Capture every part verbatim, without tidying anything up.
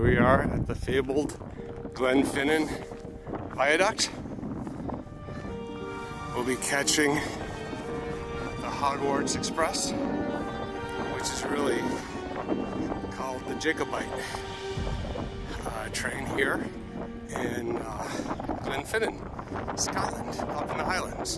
Here we are at the fabled Glenfinnan Viaduct. We'll be catching the Hogwarts Express, which is really called the Jacobite uh, train here in uh, Glenfinnan, Scotland, up in the Highlands.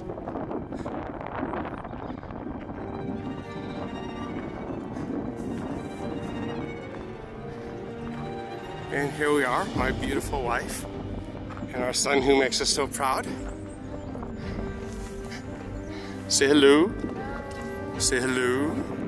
And here we are, my beautiful wife and our son who makes us so proud. Say hello. Say hello.